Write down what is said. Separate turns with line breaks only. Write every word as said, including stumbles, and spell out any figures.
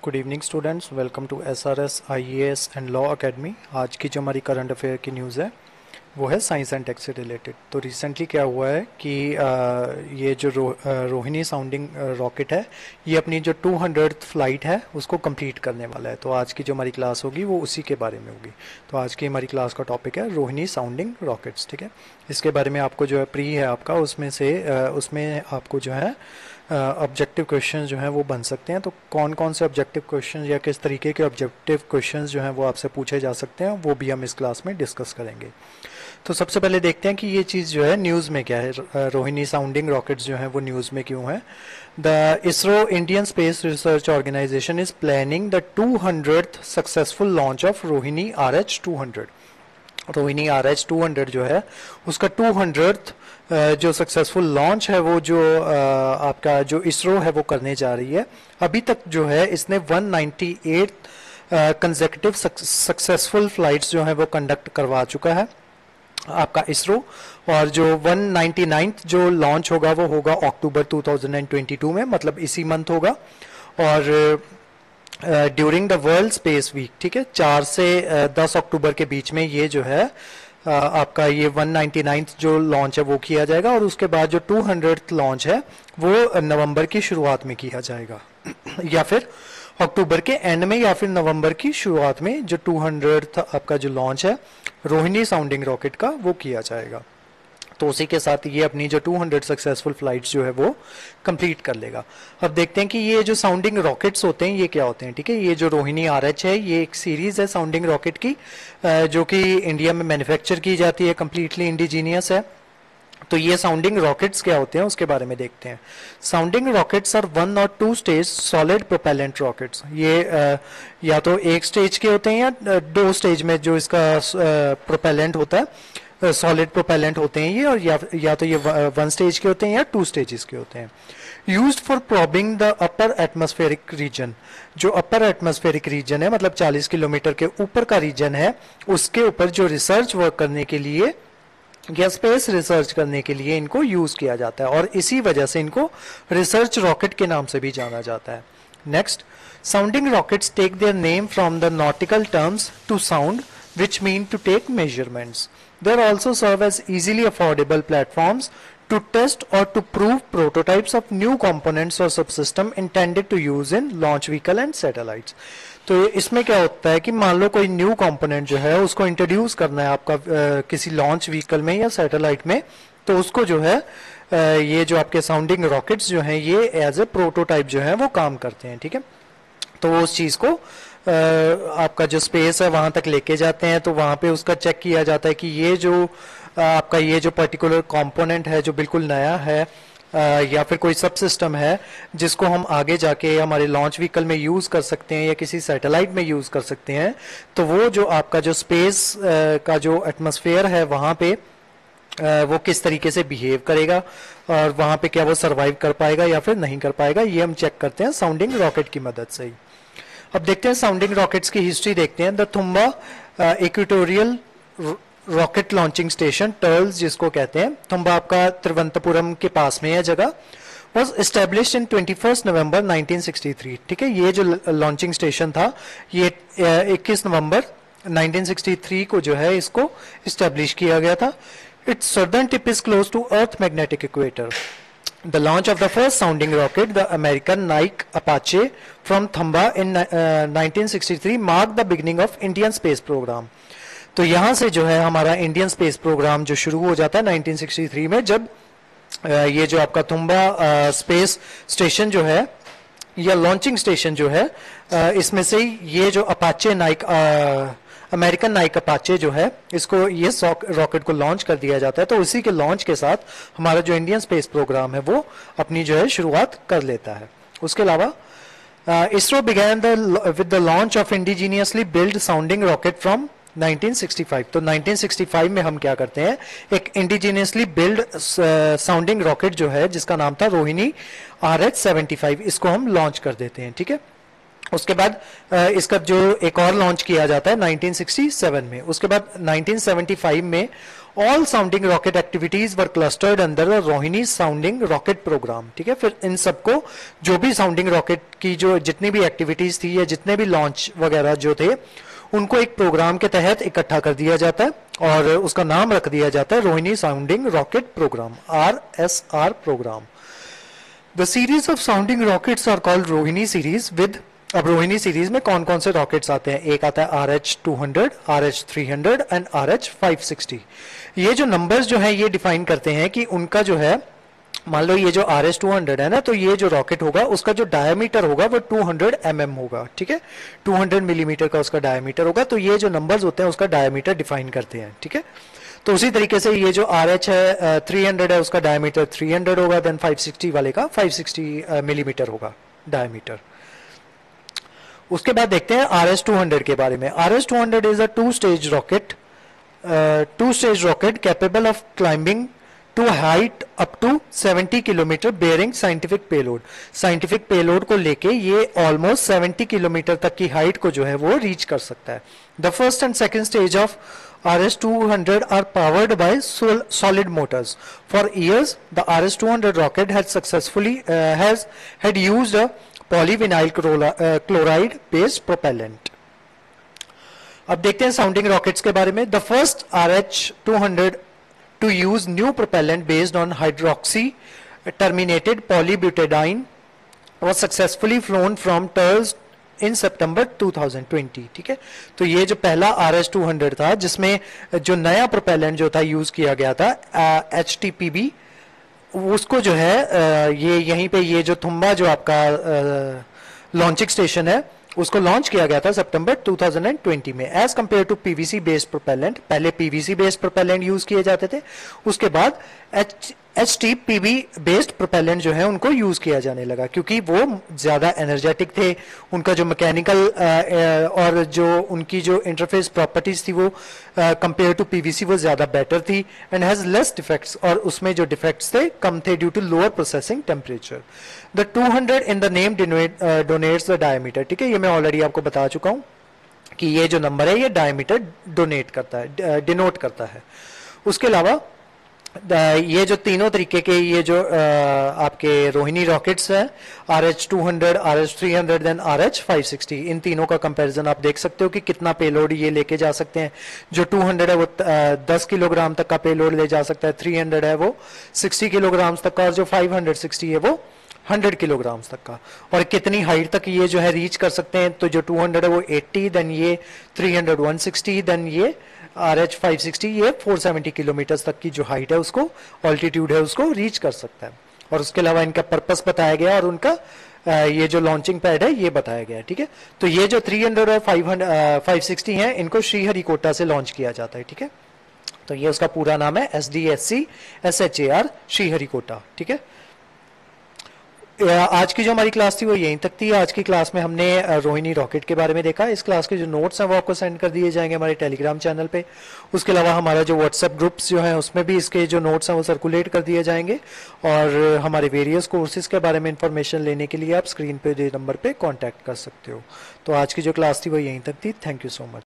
Good evening students, welcome to SRS IAS and law academy. आज की जो हमारी करंट अफेयर की न्यूज़ है वो है साइंस एंड टेक से रिलेटेड। तो रिसेंटली क्या हुआ है कि आ, ये जो रो, आ, रोहिणी साउंडिंग रॉकेट है, ये अपनी जो टू हंड्रेड फ्लाइट है उसको कंप्लीट करने वाला है। तो आज की जो हमारी क्लास होगी वो उसी के बारे में होगी। तो आज की हमारी क्लास का टॉपिक है रोहिणी साउंडिंग रॉकेट्स। ठीक है, इसके बारे में आपको जो है प्री है आपका, उसमें से आ, उसमें आपको जो है ऑब्जेक्टिव uh, क्वेश्चन जो हैं वो बन सकते हैं। तो कौन कौन से ऑब्जेक्टिव क्वेश्चन या किस तरीके के ऑब्जेक्टिव क्वेश्चन जो हैं वो आपसे पूछे जा सकते हैं, वो भी हम इस क्लास में डिस्कस करेंगे। तो सबसे पहले देखते हैं कि ये चीज़ जो है न्यूज़ में क्या है, रोहिणी साउंडिंग रॉकेट्स जो हैं वो न्यूज़ में क्यों है। The ISRO Indian space research organisation is planning the two hundred successful launch of Rohini R H two hundred. Rohini R H two hundred जो है उसका टू हंड्रेड जो सक्सेसफुल लॉन्च है वो जो आपका जो इसरो है वो करने जा रही है। अभी तक जो है इसने one ninety eight consecutive successful flights जो है वो कंडक्ट करवा चुका है आपका इसरो, और जो वन नाइंटी नाइन्थ जो लॉन्च होगा वो होगा October two thousand twenty two में, मतलब इसी मंथ होगा। और during the world space week, ठीक है, चार से दस अक्टूबर के बीच में ये जो है Uh, आपका ये वन नाइंटी नाइन्थ जो लॉन्च है वो किया जाएगा, और उसके बाद जो टू हंड्रेड लॉन्च है वो नवंबर की शुरुआत में किया जाएगा या फिर अक्टूबर के एंड में या फिर नवंबर की शुरुआत में जो टू हंड्रेड आपका जो लॉन्च है रोहिणी साउंडिंग रॉकेट का वो किया जाएगा। तो उसी के साथ ये अपनी जो टू हंड्रेड सक्सेसफुल फ्लाइट्स जो है वो कंप्लीट कर लेगा। अब देखते हैं कि ये जो साउंडिंग रॉकेट्स होते हैं ये क्या होते हैं। ठीक है, ये जो रोहिणी आरएच है ये एक सीरीज है साउंडिंग रॉकेट की, जो कि इंडिया में मैन्युफैक्चर की जाती है, कंप्लीटली इंडिजीनियस है। तो ये साउंडिंग रॉकेट्स क्या होते हैं उसके बारे में देखते हैं। साउंडिंग रॉकेट्स आर वन और two stage solid propellant rockets. ये आ, या तो एक स्टेज के होते हैं या दो स्टेज में जो इसका प्रोपेलेंट होता है, सॉलिड प्रोपेलेंट होते हैं ये, और या, या तो ये वन स्टेज के होते हैं या टू स्टेजेस के होते हैं। Used for probing the upper atmospheric region. जो अपर एटमॉस्फेरिक रीजन है, मतलब चालीस किलोमीटर के ऊपर का रीजन है, उसके ऊपर जो रिसर्च वर्क करने के लिए या स्पेस रिसर्च करने के लिए इनको यूज किया जाता है, और इसी वजह से इनको रिसर्च रॉकेट के नाम से भी जाना जाता है। Next, sounding rockets take their name from the nautical terms to sound which mean to take measurements. They also serve as easily affordable platforms to test or to prove prototypes of new components or subsystem intended to use in launch vehicle and satellites. तो इसमें क्या होता है कि मान लो कोई new component जो है उसको इंट्रोड्यूस करना है आपका आ, किसी लॉन्च व्हीकल में या सैटेलाइट में, तो उसको जो है आ, ये जो आपके साउंडिंग रॉकेट्स जो हैं ये एज ए प्रोटोटाइप जो है वो काम करते हैं। ठीक है, तो वो उस चीज़ को आपका जो स्पेस है वहां तक लेके जाते हैं, तो वहां पे उसका चेक किया जाता है कि ये जो आपका ये जो पर्टिकुलर कंपोनेंट है जो बिल्कुल नया है, या फिर कोई सब सिस्टम है जिसको हम आगे जाके हमारे लॉन्च व्हीकल में यूज कर सकते हैं या किसी सैटेलाइट में यूज कर सकते हैं, तो वो जो आपका जो स्पेस का जो एटमॉस्फेयर है वहां पे वो किस तरीके से बिहेव करेगा और वहां पे क्या वो सरवाइव कर पाएगा या फिर नहीं कर पाएगा, ये हम चेक करते हैं साउंडिंग रॉकेट की मदद से ही। अब देखते हैं साउंडिंग रॉकेट्स की हिस्ट्री देखते हैं। The Thumba equatorial rocket launching station, TERLS जिसको कहते हैं, तुम्बा आपका तिरुवनंतपुरम के पास में है जगह, was established in twenty first November nineteen sixty three. ठीक है, ये जो लॉन्चिंग स्टेशन था ये इक्कीस नवंबर नाइंटीन सिक्सटी थ्री को जो है इसको एस्टेब्लिश किया गया था। Its southern tip is close to Earth magnetic equator. The launch of the first sounding rocket, the American Nike Apache from Thumba in uh, nineteen sixty three, marked the beginning of Indian space program. तो यहाँ से जो है हमारा Indian space programme जो शुरू हो जाता है नाइंटीन सिक्सटी थ्री में, जब uh, ये जो आपका तुम्बा स्पेस स्टेशन जो है या लॉन्चिंग स्टेशन जो है, uh, इसमें से ये जो Apache Nike American Nike Apache जो है इसको ये रॉकेट को लॉन्च कर दिया जाता है। तो उसी के लॉन्च के साथ हमारा जो इंडियन स्पेस प्रोग्राम है वो अपनी जो है शुरुआत कर लेता है। उसके अलावा ISRO began the with the launch of indigenously build sounding rocket from nineteen sixty five. तो नाइंटीन सिक्सटी फाइव में हम क्या करते हैं, एक इंडिजीनियसली बिल्ड साउंडिंग रॉकेट जो है जिसका नाम था Rohini R H seventy five, इसको हम लॉन्च कर देते हैं। ठीक है, उसके बाद इसका जो एक और लॉन्च किया जाता है नाइंटीन सिक्सटी सेवन में। उसके बाद नाइंटीन सेवेंटी फाइव में all sounding rocket activities were clustered under the Rohini sounding rocket program. ठीक है, फिर इन सबको जो भी साउंडिंग रॉकेट की जो जितनी भी एक्टिविटीज थी या जितने भी लॉन्च वगैरह जो थे उनको एक प्रोग्राम के तहत इकट्ठा कर दिया जाता है और उसका नाम रख दिया जाता है Rohini sounding rocket program, R S R program. The series of sounding rockets are called Rohini series with, अब रोहिणी सीरीज में कौन कौन से रॉकेट्स आते हैं, एक आता है R H two hundred, R H three hundred and R H five sixty. ये जो नंबर्स जो है ये डिफाइन करते हैं कि उनका जो है, मान लो ये जो आर एच टू हंड्रेड है ना, तो ये जो रॉकेट होगा उसका जो डायमीटर होगा वो टू हंड्रेड एम एम होगा। ठीक है, टू हंड्रेड मिलीमीटर का उसका डायमीटर होगा, तो ये जो नंबर्स होते हैं उसका डायमीटर डिफाइन करते हैं। ठीक है, तो उसी तरीके से ये जो आर एच है थ्री हंड्रेड है उसका डायमीटर थ्री हंड्रेड होगा, देन फाइव सिक्सटी वाले का फाइव सिक्सटी मिलीमीटर होगा डायमीटर। उसके बाद देखते हैं आर एस टू हंड्रेड के बारे में। R S two hundred is a two stage rocket, two stage rocket capable of climbing to height up to seventy kilometer bearing scientific payload. Scientific payload को लेके ये ऑलमोस्ट सेवेंटी किलोमीटर तक की height को जो है वो रीच कर सकता है। The first and second stage of R S two hundred are powered by sol solid motors. For years, the R S two hundred rocket had successfully uh, has had used a polyvinyl chloride based propellant. अब देखते हैं sounding rockets के बारे में। The first R H two hundred to use new propellant based on hydroxy terminated polybutadiene was successfully flown from T E R S in September two thousand twenty. ठीक है, तो ये जो पहला आर एस टू हंड्रेड था जिसमें जो नया प्रोपेलेंट जो था यूज किया गया था एच टी पी बी, उसको जो है आ, ये यहीं पे ये जो थुम्बा जो आपका लॉन्चिंग स्टेशन है उसको लॉन्च किया गया था सितंबर टू थाउजेंड ट्वेंटी में। As compare to PVC based propellant, पहले पीवीसी बेस्ड प्रोपेलेंट यूज किए जाते थे, उसके बाद H H T P B based propellant जो है उनको यूज किया जाने लगा क्योंकि वो ज्यादा एनर्जेटिक थे, उनका जो मैकेनिकल और जो उनकी जो इंटरफेस प्रॉपर्टीज थी वो कंपेयर टू पीवीसी वो ज्यादा बेटर थी एंड हैज लेस डिफेक्ट्स, और उसमें जो डिफेक्ट्स थे कम थे due to lower processing temperature. The two hundred in the name denotes the diameter. ठीक है, ये मैं ऑलरेडी आपको बता चुका हूं कि ये जो नंबर है ये डायमीटर डोनेट करता है, डिनोट करता है। उसके अलावा ये जो तीनों तरीके के ये जो आ, आपके रोहिणी रॉकेट्स हैं, R H two hundred, R H three hundred then R H five sixty, इन तीनों का कंपैरिजन आप देख सकते हो कि कितना पेलोड ये लेके जा सकते हैं। जो टू हंड्रेड है वो दस किलोग्राम तक का पेलोड ले जा सकता है, थ्री हंड्रेड है वो सिक्सटी किलोग्राम तक का, और जो फाइव सिक्सटी है वो हंड्रेड किलोग्राम तक का। और कितनी हाइट तक ये जो है रीच कर सकते हैं, तो जो टू हंड्रेड है वो एट्टी, देन ये three hundred one sixty, then ये आर एच फाइव सिक्सटी ये फोर सेवेंटी किलोमीटर तक की जो हाइट है उसको, ऑल्टीट्यूड है उसको रीच कर सकता है। और उसके अलावा इनका पर्पस बताया गया और उनका ये जो लॉन्चिंग पैड है ये बताया गया। ठीक है, तो ये जो थ्री हंड्रेड और फाइव सिक्सटी है इनको श्रीहरिकोटा से लॉन्च किया जाता है। ठीक है, तो ये उसका पूरा नाम है S D S C S H A R Sriharikota. ठीक है, आज की जो हमारी क्लास थी वो यहीं तक थी। आज की क्लास में हमने रोहिणी रॉकेट के बारे में देखा। इस क्लास के जो नोट्स हैं वो आपको सेंड कर दिए जाएंगे हमारे टेलीग्राम चैनल पे। उसके अलावा हमारा जो व्हाट्सएप ग्रुप्स जो हैं उसमें भी इसके जो नोट्स हैं वो सर्कुलेट कर दिए जाएंगे, और हमारे वेरियस कोर्सेज के बारे में इंफॉर्मेशन लेने के लिए आप स्क्रीन पे दे नंबर पे कॉन्टैक्ट कर सकते हो। तो आज की जो क्लास थी वो यहीं तक थी। Thank you so much.